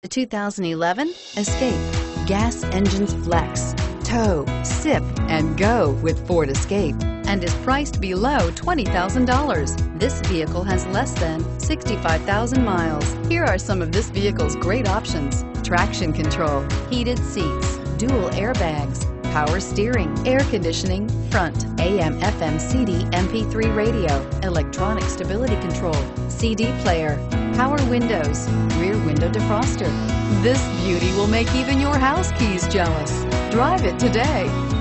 The 2011 Escape. Gas engines flex, tow, sip, and go with Ford Escape, and is priced below $20,000. This vehicle has less than 65,000 miles. Here are some of this vehicle's great options: traction control, heated seats, dual airbags, power steering, air conditioning, front, AM/FM CD MP3 radio, electronic stability control, CD player, power windows, rear window defroster. This beauty will make even your house keys jealous. Drive it today.